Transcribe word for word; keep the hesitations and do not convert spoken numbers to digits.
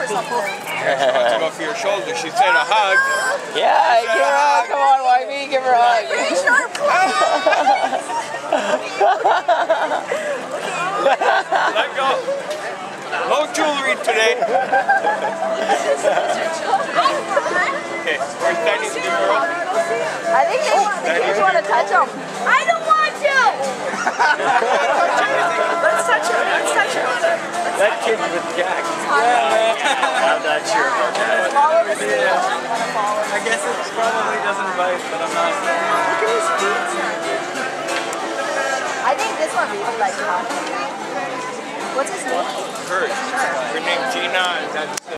something. She wants to go for your shoulder. She said a hug. Yeah, give her a hug. Come on, wifey, give her a hug. Pretty sharp Let go. No jewelry today. Okay, where's Daddy's new girl? I think they want, the kids want to touch them. I don't want to! Let's touch her. Let's touch her. That kid's with Jack. I'm not sure about that. Follow the street. Yeah. I guess it probably doesn't bite, but I'm not. Look at his feet. I think this one would like What's his name? Hers. Her name's Gina. And that's